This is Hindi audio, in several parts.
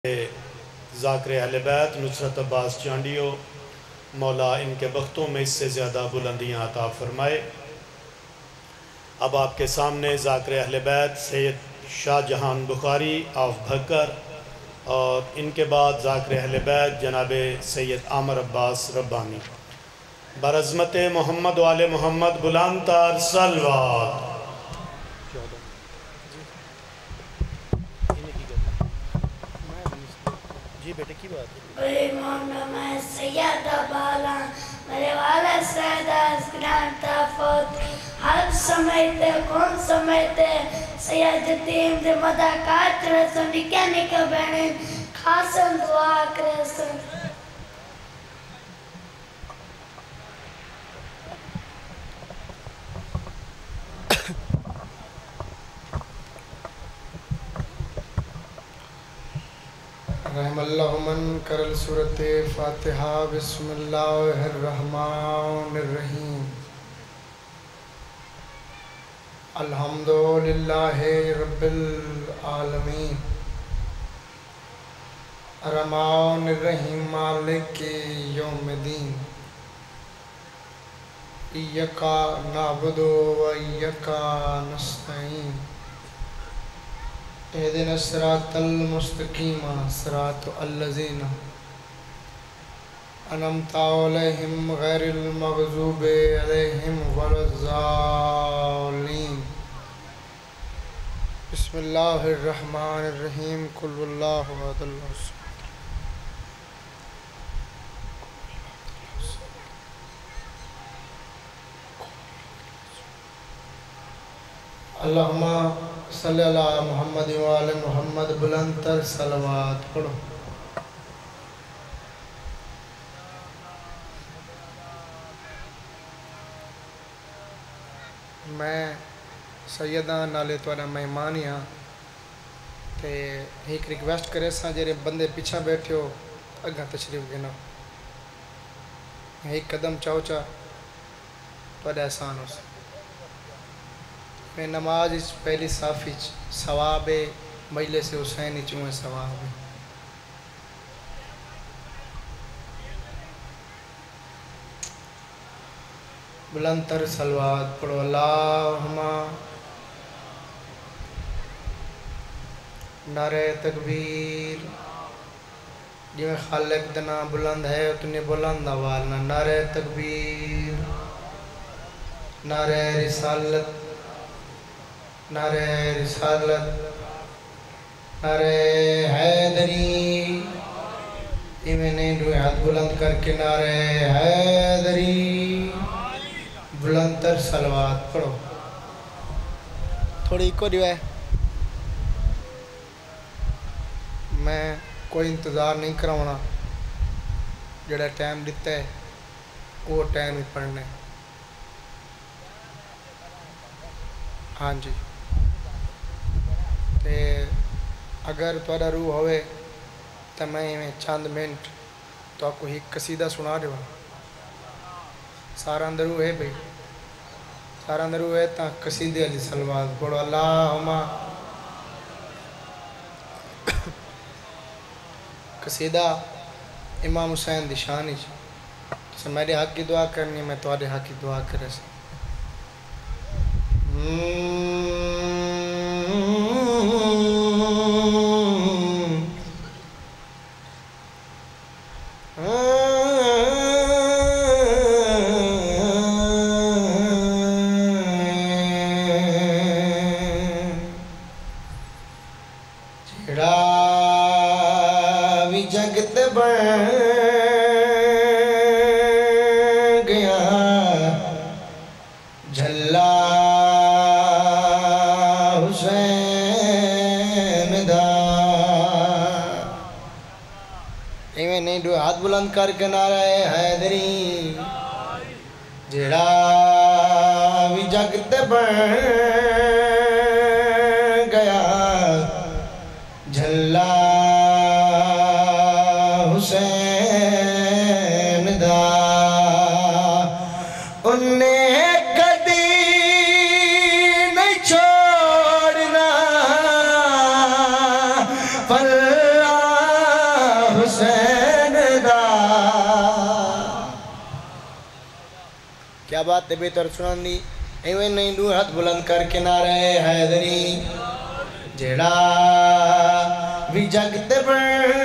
ज़ाकिर अहले बैत नुसरत अब्बास चांडियो मौला इनके वक्तों में इससे ज़्यादा बुलंदियाँ अता फ़रमाए। अब आपके सामने ज़ाकिर अहले बैत सैयद शाहजहान बुखारी ऑफ भक्कर और इनके बाद ज़ाकिर अहले बैत जनाब सैयद आमर अब्बास रब्बानी बरज़मत मोहम्मद वाले मोहम्मद बुलंदतर सलवात। जी बेटे की बात मैं सैयदा बाला मेरे वाला सैदा हर समय ते कौन समय ते सैयद टीम दे मदा कात्र सुनी क्या निका बहने खासन दुआ करे सुन रहमल्लाहु मन करल सूरत फातिहा बिस्मिल्लाहिर्रहमानिर्रहीम अल्हम्दुलिल्लाहि रब्बिल आलमीन अर्रहमानिर्रहीम मालिकी यौमिद्दीन इय्याका नअबुदु व इय्याका नस्तईन एहदिना सिरातल मुस्तकीम सिरातल्लज़ीना अनअमता अलैहिम गैरिल मग़ज़ूबि अलैहिम वलज़्ज़ालिन। बिस्मिल्लाहिर रहमानिर रहीम कुल हुवल्लाहु अहद अल्लाहुम्मा सल्लि अला मुहम्मद व आले मुहम्मद बुलंदतर सलवात पढ़ो। मैं सैयदा नाले तुहाडा मेहमान ही हाँ ते एक रिक्वेस्ट करे सा जेरे बंदे पीछा बैठे हो अगा तशरीफ गिनो एक कदम चाओ चा तुहाडा एहसान हो। मैं नमाज इस पहली साफ़ी सवाब मजलिस हुसैन चूँ सवाब बुलंदतर सलवात पढ़ो। अल्लाहुम्मा नारे तकबीर जिमें खालिक दा नाम बुलंद है उतनी बुलंद आवाज़ ना नारे तकबीर नारे रिसालत नारे रिसालत नारे हैदरी इमें नहीं दो हाथ बुलंद करके नारे हैदरी बुलंदतर सलवात पढ़ो। थोड़ी इको दियो है मैं कोई इंतज़ार नहीं कराना जड़ा टाइम दिता है वो टाइम ही पढ़ना। हाँ जी ते अगर थोड़ा रूह होवे तो मैं इवें चंद मिनट तो आपको एक कसीदा सुना देवा। सारा अंदर है भाई सारा अंदर है तो कसीदे अली सलवात पढ़ो। अल्लाहुम्मा कसीदा इमाम हुसैन दी शान ही मेरे हक की दुआ करनी मैं तुम्हारे हक की दुआ करे जगत बन गया झल्ला हुसैन दा इवें नहीं दो हाथ बुलंद करके नारा हैदरी जेड़ा भी जगत बन गया झल्ला हुसैन दा उन्हें कदी नहीं छोड़ना पर हुसैन दा। क्या बात है बेहतर सुनानी इवें नहीं दू हाथ बुलंद करके नारे हैदरी जेड़ा भी जगत बन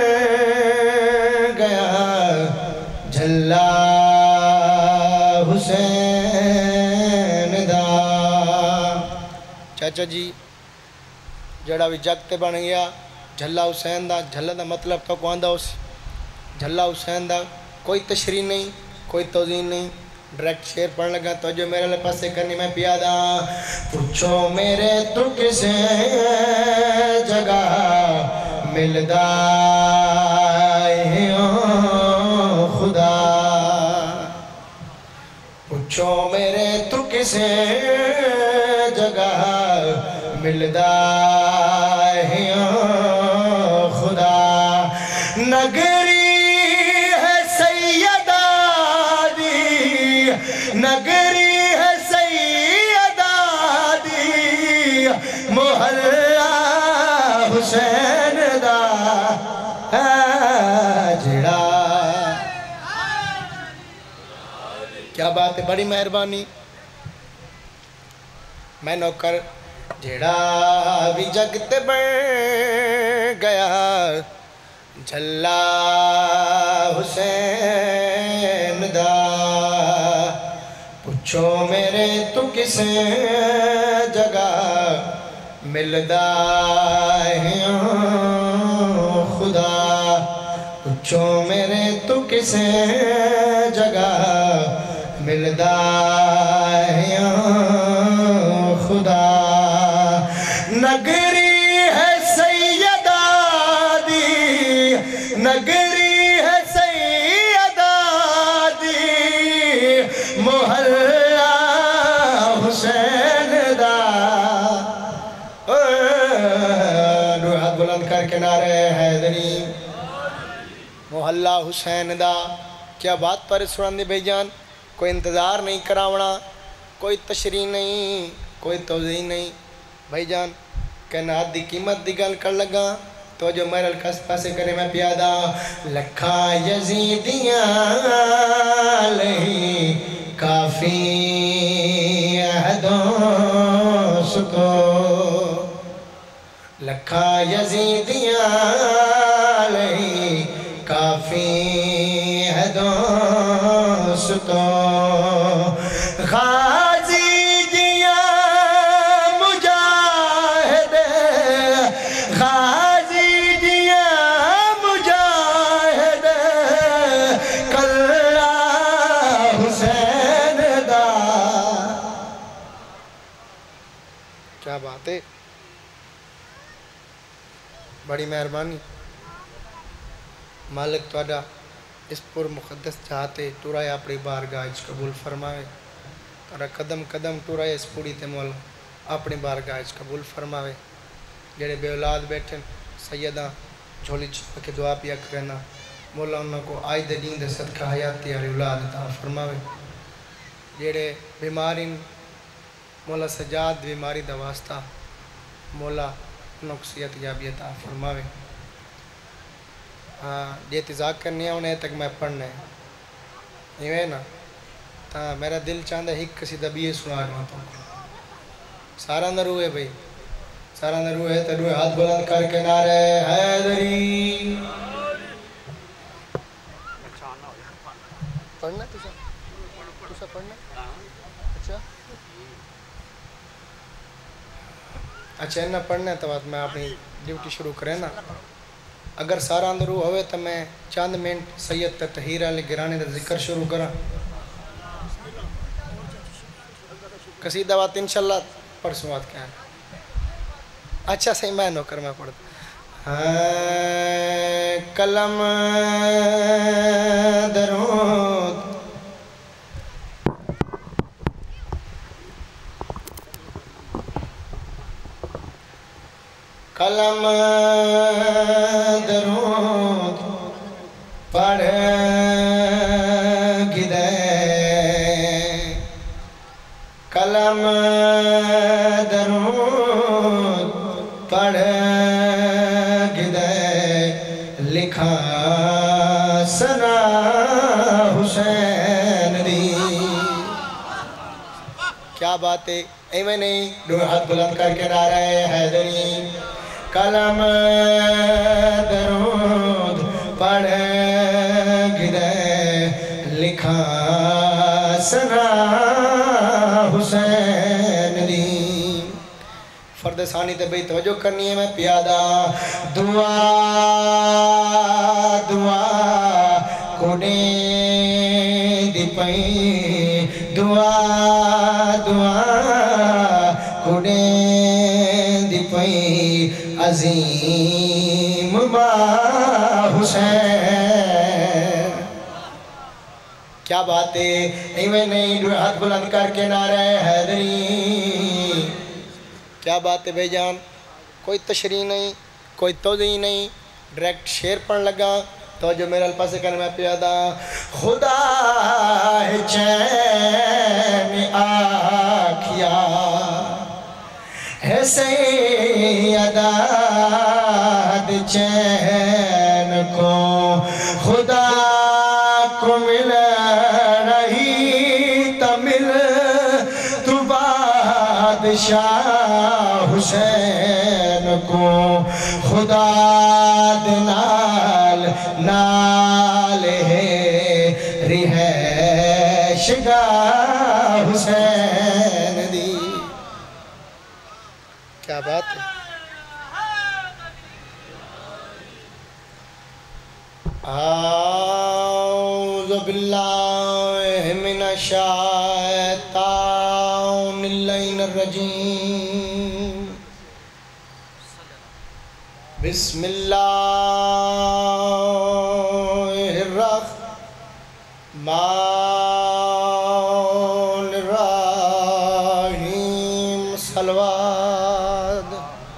गया झल्ला हुसैन दा। चाचा जी जड़ा भी जगत बन गया झल्ला हुसैन दा। झल्ला दा मतलब तो कौन दा उस झल्ला हुसैन दा कोई तशरीह नहीं कोई तौज़ीन नहीं डायरेक्ट शेर पढ़ने लगा तो जो मेरे पासे करनी मैं पियादा। पूछो मेरे तो किसे जगह मिलदा है ओ खुदा। पूछो मेरे तो किसे जगह मिलदा है ओ खुदा। नगरी है सैयदा दी नगरी है सैयदा दी मोहल्ला हुसैन दा जेड़ा। क्या बात है बड़ी मेहरबानी मैं नौकर जेड़ा भी जगत बन गया झल्ला हुसैन दा। पूछो मेरे तू किसे जगह मिलदा है ओ खुदा। पूछो मेरे तू किसे जगह मिलदा है ओ खुदा। नगरी है सैयदा दी नगरी है सैयदा दी मोहल्ला हुसैन दा। हाथ बुलंद करके नारे हैदरी मोहल्ला हुसैन दा। क्या बात पर सुनांदे भाईजान कोई इंतज़ार नहीं करावना कोई तशरीह नहीं कोई तौज़ीह नहीं भाईजान कहना दी कीमत दी गल कर लगा तो जो मेरे कस पासे करे मैं प्यादा। लखा यजीदियां लही काफ़ी अहदों सुको। लखा यजीदियां लही काफ़ी अहदों सुको। क्या बात है बड़ी मेहरबानी मालिक तुहाडा इस पुर मुकद्दस चाहते टुराए अपनी बारगाह कबूल फरमावे। तारा कदम कदम टुराए इस पूरी ते मौला अपनी बारगाह कबूल फरमावे। जेड़े बेऔलाद बैठे सैयदा झोली छुपा के दुआ पिया करना मौला उनको आज दे दीन दे सदका हयाती वाली औलाद अता फरमावे। जेड़े बीमारी मौला सजाद बीमारी दा वास्ता मौला नुक्सियत याबी अता फरमावे। हाँ जे तिजाक करनी है उन्हें तक मैं पढ़ना है इवें ना ता मेरा दिल चाहता है किसी दबिए सुना रहा तो सारा नरू है भाई सारा नरू है तो हाथ बुलंद करके नारे हैदरी। पढ़ना तुसा पढ़ना अच्छा इन्ना पढ़ना तो बात मैं अपनी ड्यूटी शुरू करें ना। अगर सारा अंदरू होवे तो मैं चंद मिनट सैयद तहीर अली गिरानी का जिक्र शुरू करा। कसीदा बात इंशाल्लाह परसों बात क्या है। अच्छा सही मैं नौकर में पढ़ता कलम दरूद कलम दरूद पढ़ गिदे कलम दरूद पढ़ गिदे लिखा सना हुसैन दी। क्या बात है, एवं नहीं, दो हाथ बुलंद करके नारा हैदरी कलम दरूद पढ़ गिरे लिखा सना हुसैन दी। फर्द सानी ते भाई तवज्जो करनी है। मैं प्यादा दुआ दुआ कोने दी पई दुआ दुआ कोने दी पई अजीम मा हुसैन। क्या बात है, इवें नहीं, दो हाथ बुलंद करके नारा हैदरी। क्या बात है भाईजान, कोई तशरीह नहीं, कोई तोज़ी नहीं, डायरेक्ट शेर पढ़ लगा तो जो मेरे पास कर मैं प्यादा खुदा है चैन आखिया है सैयदा चैन को खुदा को मिल रही तमिल तू बादशाह हुसैन को खुदा नाल नाल है रिहैशगा हुसैन दी। क्या बात है। आऊज़ु बिल्लाहि मिनश शैतानिर रजीम। बिस्मिल्लाहिर्रहमानिर्रहीम। सलवात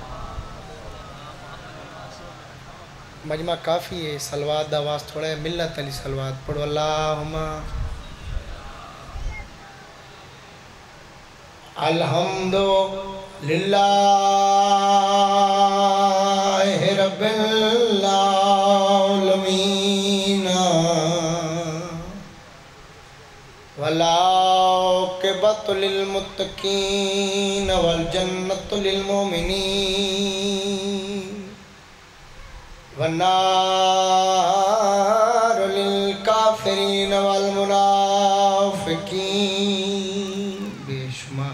मजमा काफ़ी है, सलवात दा आवाज़ थोड़ा है, मिल्लत अली सलवात पढ़ो। अल्लाहुम्मा अल्हम्दुलिल्लाहि रब्बिल आलमीन वल आक़िबतु लिल मुत्तक़ीन वल जन्नतु लिल मुमिनीन वन्नारु लिल काफ़िरीन वल मुनाफ़िक़ीन। बेशुमार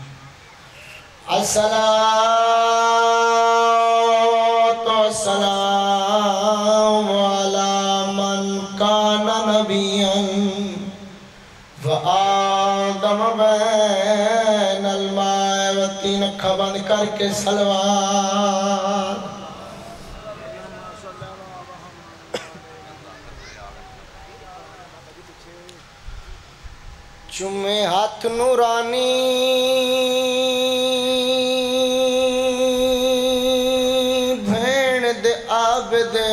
अस्सलातु वस्सलामु अला मन काना नबिय्यन व आदम बैनल माए व तीन अखा बंद करके सलवात। चुमे हाथ नूरानी भेण दे आबदे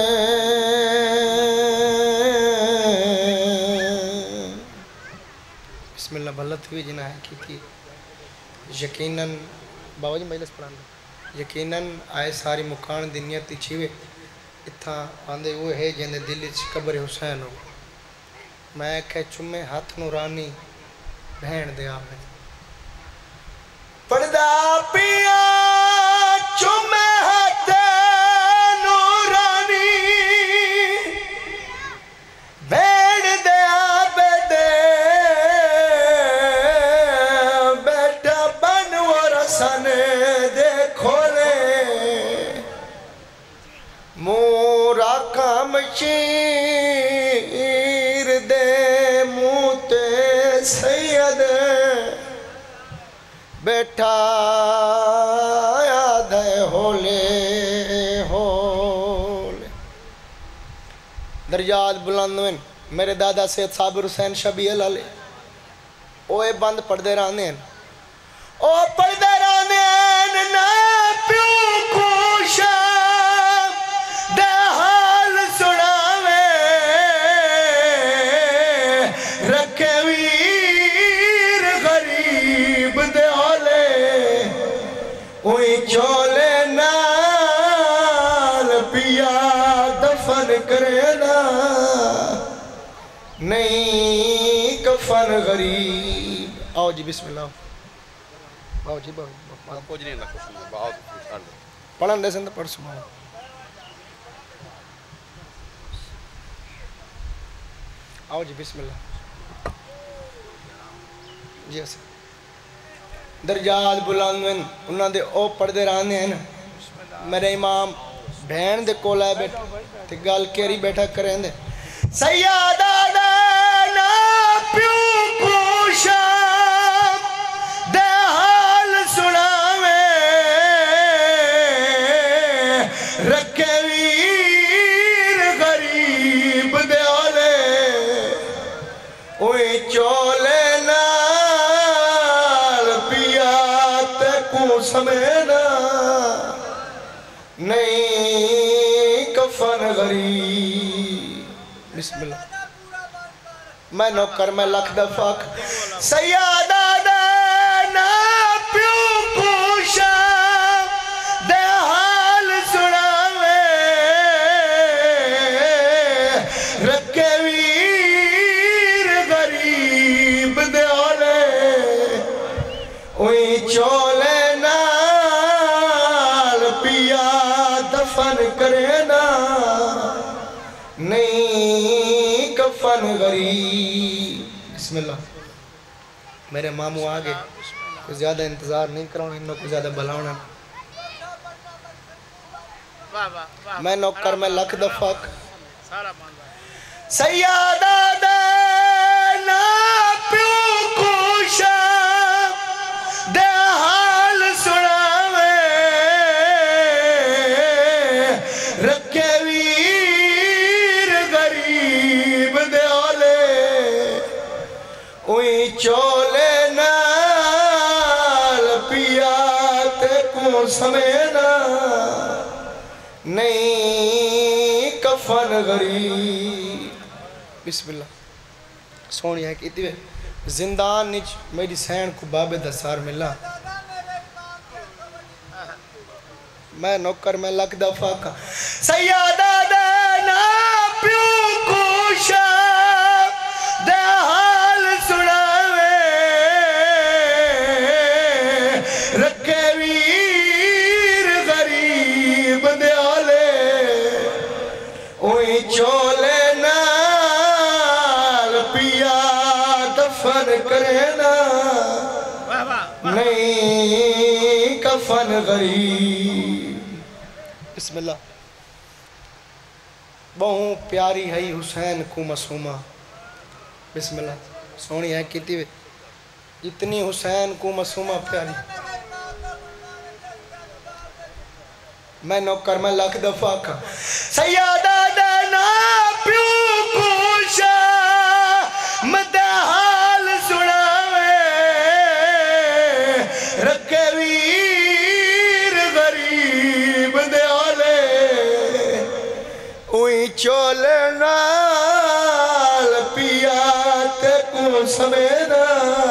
बिस्मिल्लाह भलत हुई जिना है की थी। यकीनन बाबा जी मजलिस पढ़ाने यकीनन आए सारी मुकान दी नियत छीवे इत्था आंदे वो है जिंदे दिल च कब्र हुसैन हो। मैं कह चुमे हाथ नूरानी भेण दे आवे पड़दा पिया चुमे हाथ नूरानी भेण दे आवे दे बेटा बन वरसन दे खोले मोरा काम शीर दे मूते सैयद बैठा याद है होले होले। दरजात बुलंद में मेरे दादा सैयद साबिर हुसैन शबील अली ओए बंद पढ़ते रहने ओ पढ़ते रहने ना प्यू खुश दे हाल सुनावे रखे वीर गरीब दे होले ओए चोले नाल पिया दफन करे ना नहीं कफन गरीब। आओ जी बिस्मिल्लाह। आओ जी कुछ नहीं ना बहुत पढ़न दे संद पढ़ सुनाओ। आओ जी बिस्मिल्लाह जी। अस दरजात बुलंद उन्होंने दे ओ पढ़ते रहने हैं। मेरे इमाम भैन दे कोल आए बैठे ते गल केरी बैठा करें दे सैयदा दा ना प्यू पूछा दे हाल सुनावे रखे वीर गरीब दे ओले ओए चोले नाल पिया ते को समेना नहीं कफन गरीब। बिस्मिल्लाह। मैं नौकर मैं लख दफा सैयदा दा ना प्यू पूछा दे हाल सुनावे रखे वीर गरीब दे ओले ओए चोले नाल पिया दफन करे ना नहीं कफन गरीब। बिस्मिल्लाह। मेरे मामू आ गए कुछ ज्यादा इंतजार नहीं कराना इनको कुछ ज्यादा बुलाना। मैं नौकर में लख दफा सैयदा दे ना प्यू कुशा दे हाल सुनावे रखे वीर गरीब दे ओले ओई चोले नाल पिया ते को समेना नहीं कफन गरीब। बिस्मिल्लाह। सोनी है कि जिंदान निच मेरी सैन को बाबे दसार मिला। मैं नौकर में लख दफा का सैयदा दे ना प्यू कुशा दे हाल सुनावे रखे वीर गरीब दे ओले ओई चोले नाल पिया दफन करे ना नहीं कफन गरीब। बिस्मिल्लाह। बहु प्यारी है हुसैन को मासूमा। बिस्मिल्लाह। सोनी है कितनी इतनी हुसैन को मासूमा प्यारी। मैं नौकर में लख दफा का सैयदा दे ना प्यू कुशा मदे हाल सुनावे रखे वीर गरीब दे ओले ओई चोले नाल पिया ते को समेना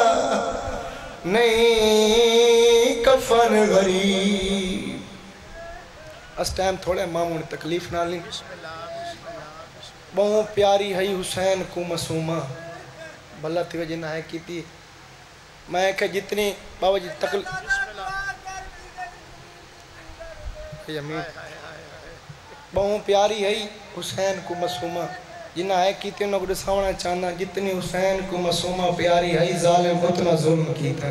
नहीं कफन गरीब। इस टाइम थोड़े मामू ने तकलीफ ना ली। बहु प्यारी है हुसैन को मासूमा भला थी जिन्ना है की मैं क्या जितनी बाबा जी तकलीफ बहु प्यारी है हुसैन को मासूमा जिन्ना है की उन्होंने दसावना चाहना जितनी हुसैन को मासूमा प्यारी है जालिम उतना जुल्म कीता।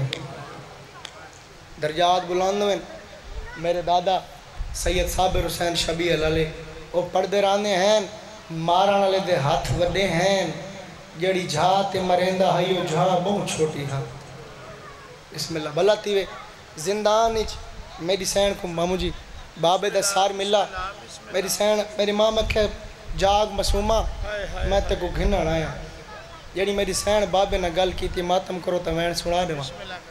दरजात बुलंद में मेरे दादा सैयद साबिर हुसैन शबी अले वो पढ़ते रहने हैं मारन वाले दे हाथ वड्डे हैं जड़ी झा ते मरेंदा है यो झा बहुत छोटी हाँ। बिस्मिल्लाह। भला तीवे जिंदान मेरी सैन को मामू जी बाबे दा सार मिला मेरी सैन मेरी माँ मखे जाग मासूमा मैं ते को घिनण आया जड़ी मेरी सैन बाबे ने गल की मातम करो तो वैन सुना देवा।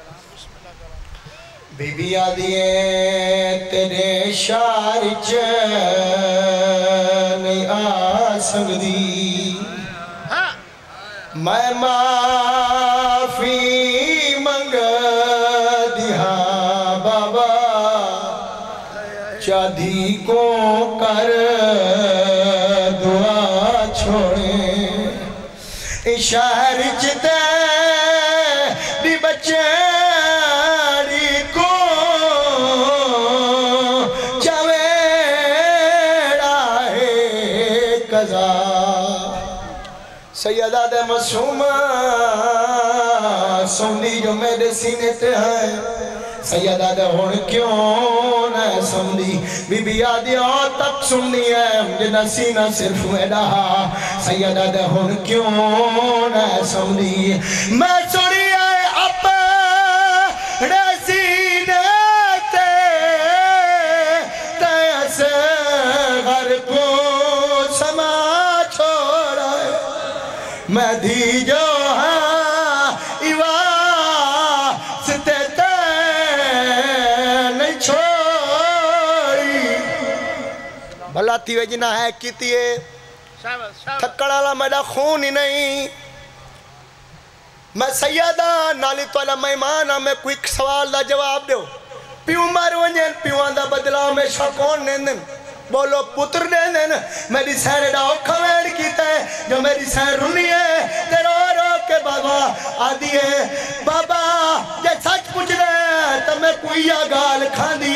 बीबी आदिए तेरे शार च नहीं आ सकदी मैं माफी मंग दिया बाबा चाधी को कर दुआ छोड़े शहर च दी बच्चेरी को चवेड़ा है कज़ा सैयदा दे मासूम सोनी जो मेरे सीने ते है सैयदा दे हुण क्यों न समझी बीबी आदि तक सुननी है जिना सीना सिर्फ मेरा सैयदा दे हुण क्यों न समझी मैं सुनी है अपने सीने ते तैसे घर को समा छोड़ा मैं दी जो है इवा सते नहीं छोड़ी भला थी वे जिना है की थकड़ वाला मेरा खून ही नहीं मैं सैयदा नाली तोला मेहमान हाँ मैं कोई सवाल का जवाब दो प्यू मर वजन प्यूआ का बदला में कौन दें बोलो पुत्र दे देन मेरी सैन दा औखा वेड़ कीता है जो मेरी सैन रुनी है ते रो रो के बाबा आदि है बाबा जे सच पूछ रहे तो मैं कोई गाल खांदी